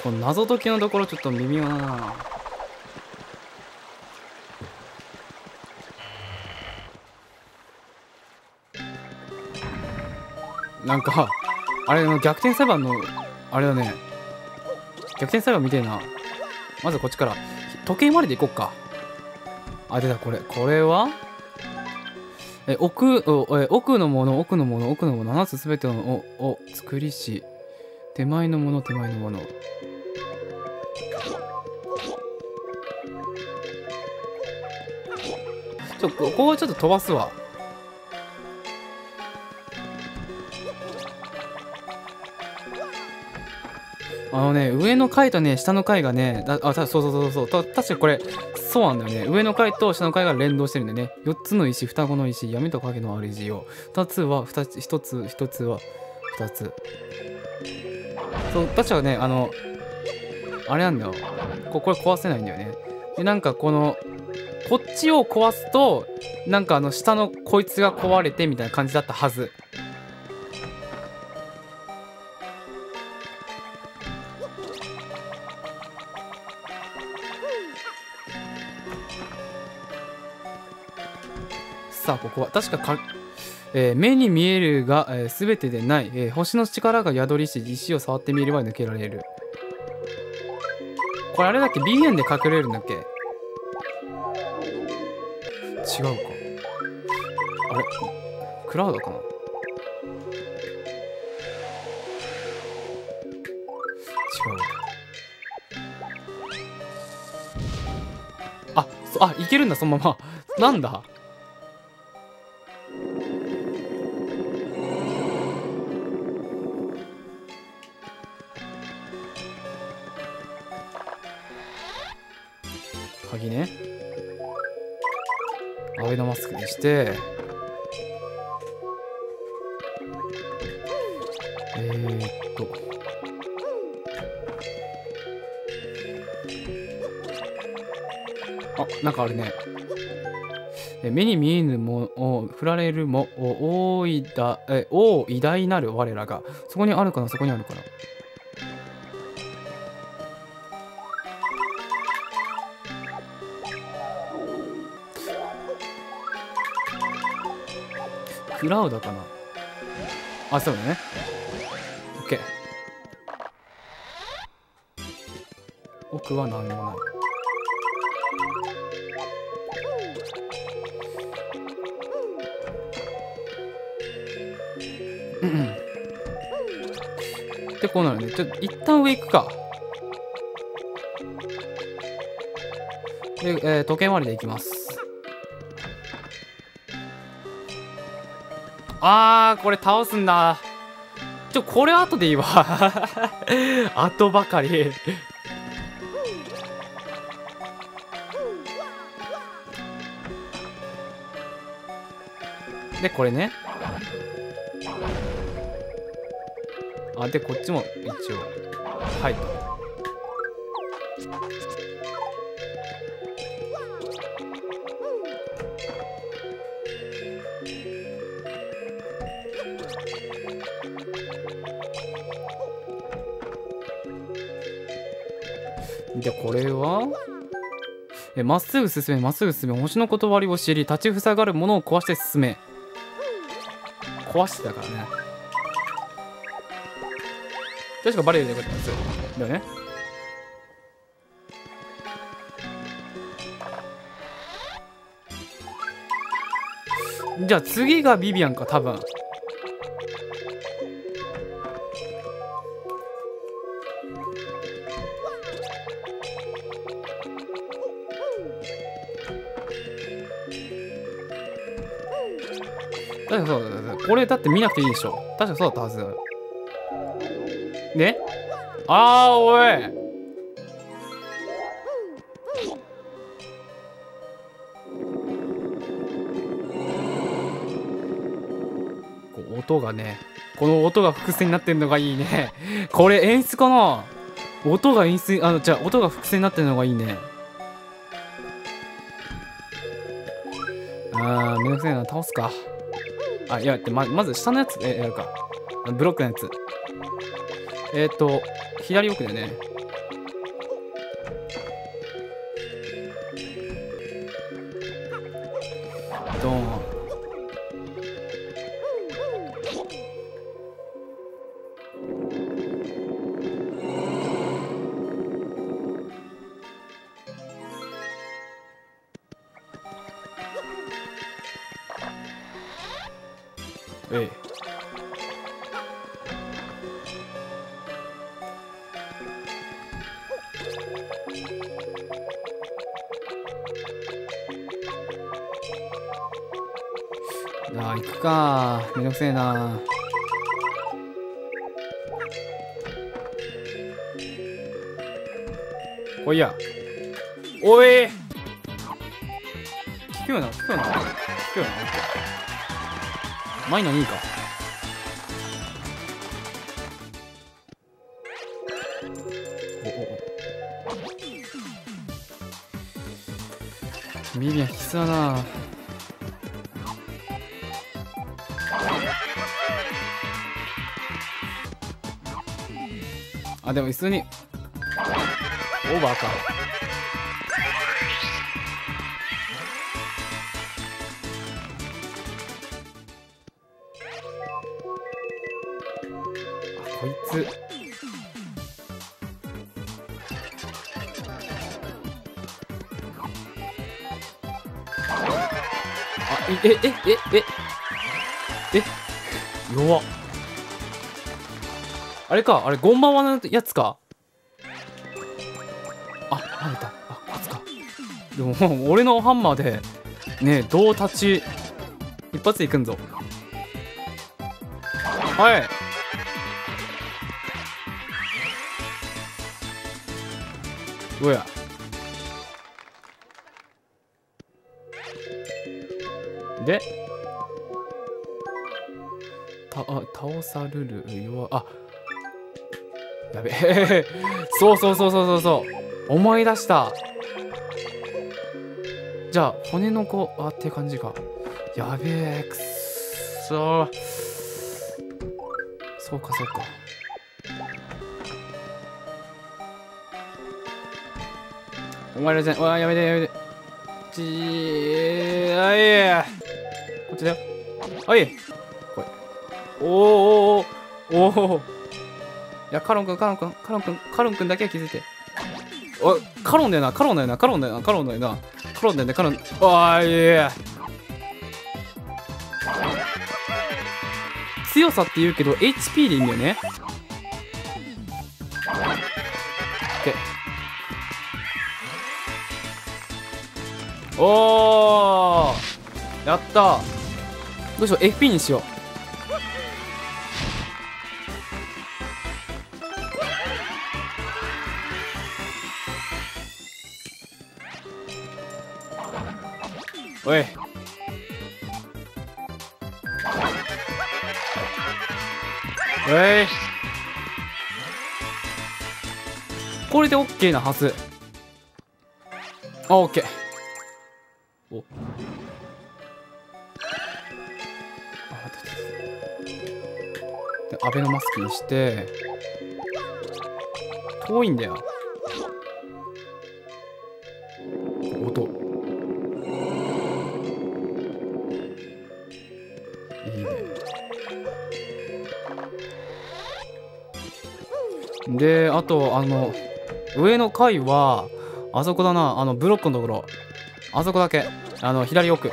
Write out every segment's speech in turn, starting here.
この謎解きのところちょっと微妙だな。なんかあれの逆転裁判のあれだね。逆転裁判みてえな。まずこっちから時計回りでいこっか。あ、出た。これは奥のもの7つすべてを作りし手前のものここはちょっと飛ばすわ。上の階とね下の階がねそう確かにこれそうなんだよね。上の階と下の階が連動してるんだよね。4つの石、双子の石、闇と影のある石を1つは2つは2つ。そう確かねあれなんだよ。これ壊せないんだよね。でなんかこっちを壊すとなんか下のこいつが壊れてみたいな感じだったはず。さあここは確か目に見えるが、全てでない、星の力が宿りし石を触ってみれば抜けられる。これあれだっけ BN で隠れるんだっけ。違うか。あれクラウドかな。違う。いけるんだそのまま。なんだ鍵ね。アベノマスクにしてなんかあるね。目に見えぬも振られるも大偉大なる我らがそこにあるかな。クラウドかな。そうだね。オッケー。奥は何もない。でこうなるね。ちょっと一旦上行くか。で、時計回りで行きます。これ倒すんだ。これ後でいいわ。後ばかり。でこれね。でこっちも一応はいと。でこれはまっすぐ進め星の断りを知り立ちふさがるものを壊して進め。壊してたからね。確かバレエでよかったんですよ。だよね。じゃあ次がビビアンか多分。確かそうだ。これだって見なくていいでしょ。確かそうだったはず。ね。おい。音がね、この音が伏線になってるのがいいね。これ演出かな。音が演出、じゃあ音が伏線になってるのがいいね。めんどくせえな。倒すか。いや、まず下のやつやるか。ブロックのやつ。左奥だよね。 ドン。えい。ああ、行くか。めんどくせえな。おいや。おい。聞くよな、聞くよな。聞くよな。マイナ2位か。ビビアン必須だな。あ、でも普通にオーバーか。あ、こいつ弱っ。あれか、あれゴンバワのやつか。あ、入った。あ、こいつか。でももう俺のハンマーでね、どう立ち一発でいくんぞ。はい。どうや。で倒さるる弱。あ、やべえそうそうそうそうそうそう、思い出した。じゃあ骨の子って感じか。やべえ、くっそー。そうかそうか。お前らじゃん。わあ、やめてやめて。あいや、こっちだよ。あい、これ。おーおーおーおー。いや、カロンくんだけは気づいて。おい、カロンだよな、カロンだよな、カロンだよな、カロンだよな、カロンだよね、カロン。あー、いや、強さって言うけど HP でいいんだよね。おー、やった。どうしよう、 FP にしよう。おい、おい、これで OK なはず。あ、 OK。 お、でアベノマスクにして遠いんだよ音。いいね。で、あと上の階はあそこだな、ブロックのところ、あそこだけ左奥。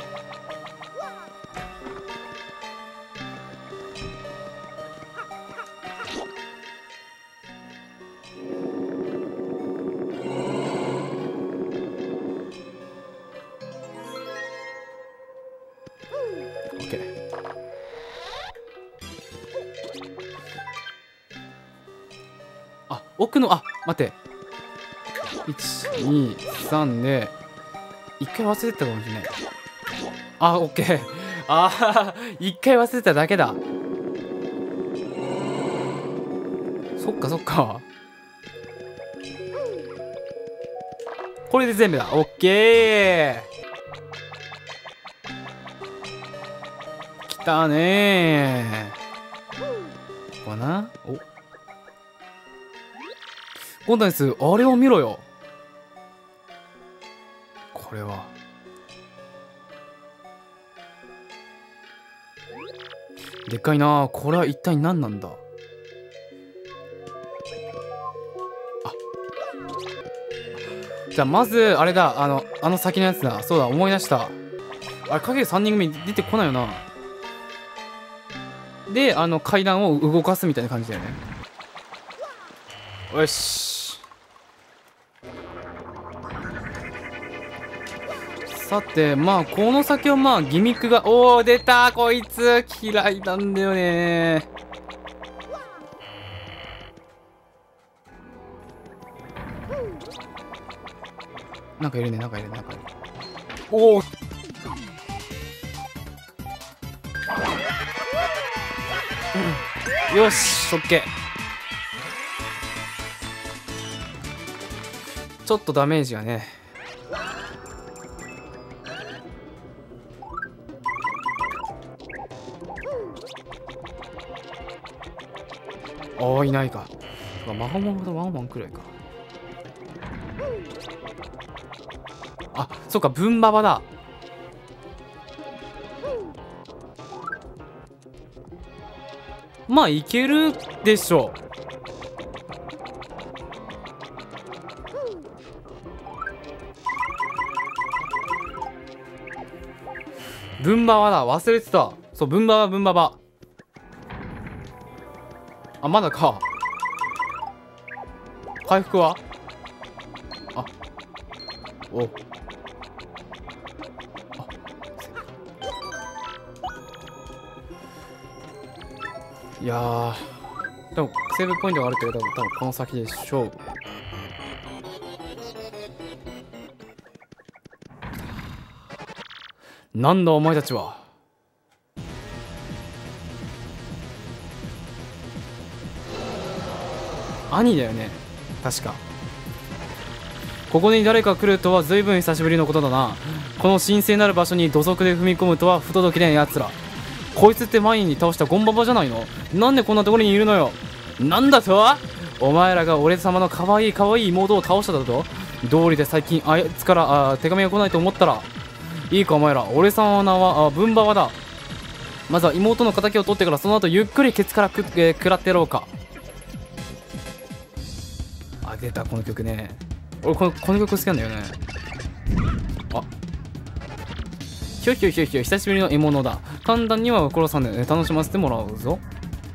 あ、奥の、あ、待って、123で一回忘れてたかもしれない。あ、オッケー。ああ、一回忘れてただけだ。そっかそっか、これで全部だ。オッケー、きたねー。ここかな。お、今度です。あれを見ろよ。これはでっかいな。これは一体何なんだ。じゃあまずあれだ、あの先のやつだ。そうだ、思い出した。あれ影3人組出てこないよな。で階段を動かすみたいな感じだよね。よし、さてまあこの先はまあギミックが、おお出た、こいつ嫌いなんだよね。なんかいるね、なんかいるね、なんかいる。おお、よし、オッケー。ちょっとダメージがね。ああ、いないか。マホモンとワンワンくらいか。あ、そっか、ブンババだ。まあいけるでしょう。ブンババだ、忘れてた。そう、ブンババ、ブンババ。あ、まだか。回復は、あ、お、いやー、でもセーブポイントがあるけど、多分この先でしょう。なんだお前たちは。兄だよね、確か。ここに誰か来るとは随分久しぶりのことだな。この神聖なる場所に土足で踏み込むとは不届きなやつら。こいつって前に倒したゴンババじゃないの。なんでこんなところにいるのよ。なんだと、お前らが俺様の可愛い可愛い妹を倒しただと。道理で最近あいつから手紙が来ないと思ったら、いいかお前ら、俺様の名はブンババだ。まずは妹の敵を取ってから、その後ゆっくりケツから食らってやろうか。あ、出たこの曲ね。俺この曲好きなんだよね。あ、ひょひょひょひょ、久しぶりの獲物だ。簡単には殺さんで、楽しませてもらうぞ。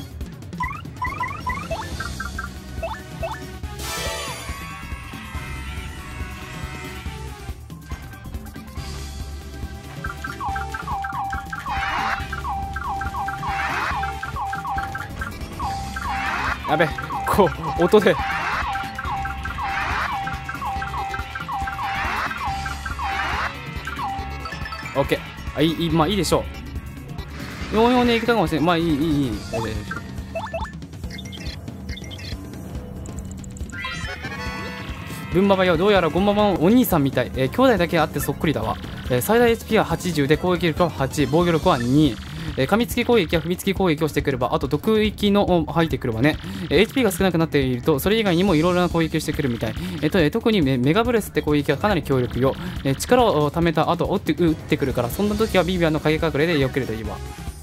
やべ、こう音でオッケー。あ、いい、まあいいでしょう。44でいけたかもしれない。まあいい。ブンババよ、どうやらゴンババのお兄さんみたい。兄弟だけあってそっくりだわ。最大 HP は80で攻撃力は8、防御力は2。噛みつき攻撃や踏みつき攻撃をしてくれば、あと毒域の吐いてくればね。HP が少なくなっていると、それ以外にもいろいろな攻撃をしてくるみたい。特にメガブレスって攻撃はかなり強力よ。力を貯めた後、打ってくるから、そんな時はビビアンの影隠れでよけるといいわ。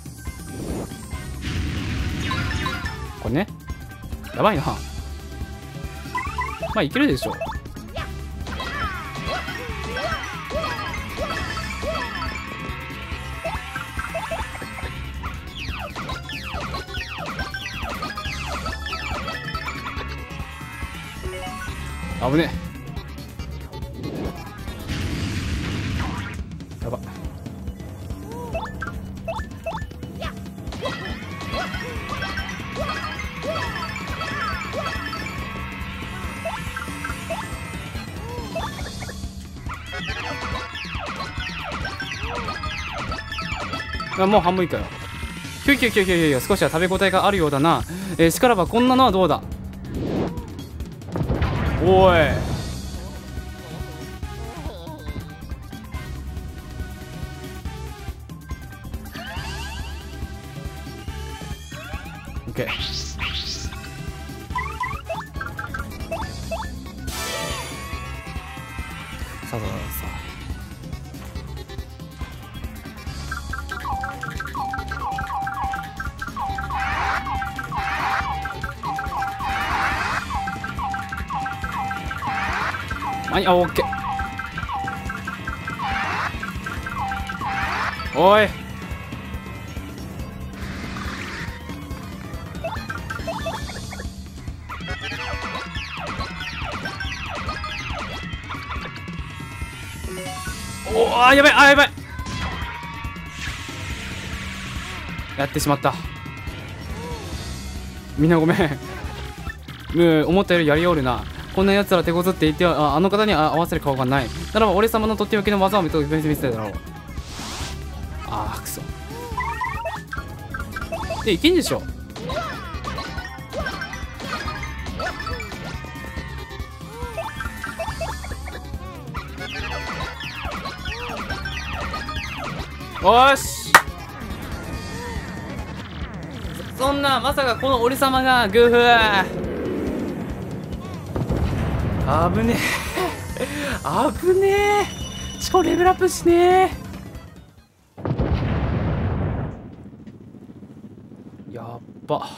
これね。やばいな。まあ、いけるでしょ。危ねえ。やば。もう半分以下よ。ひょ少しは食べ応えがあるようだな。しからばこんなのはどうだ。おい、オッケー。さああ、オッケー。おい。おー、やばい、やばい。やってしまった。みんなごめん。思ったよりやりおるな。こんな奴ら手こずって言ってはあの方に合わせる顔がない。ならば俺様のとっておきの技を見せただろう。ああ、くそ。いけんでしょ。おーし。そんなまさかこの俺様がグーフー。危ねえ危ねえ。しかもレベルアップしねえ。やっば。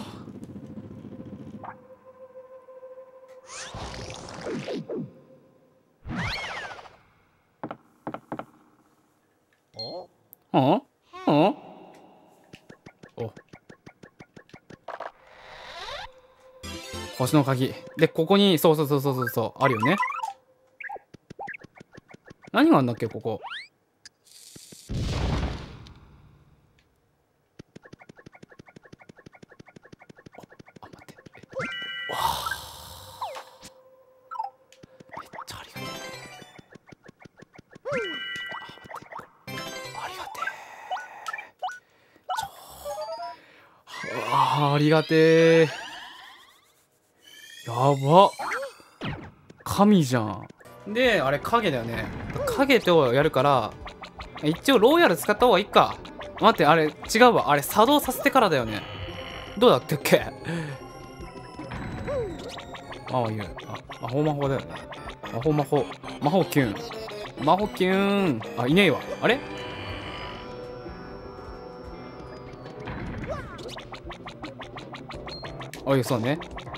うんうんお、星の鍵で、ここにそうあるよね。何があんだっけここ。あ、待って。わあ、めっちゃありがてえ。ありがてえ。ありがてえ。やば。神じゃん。で、あれ影だよね。影とやるから一応ローヤル使った方がいいか。待って、あれ違うわ。あれ作動させてからだよね。どうだったっけ。ああいう魔法だよね。魔法キューン。あ、いねえわ。あれ。あ、いや、そうね。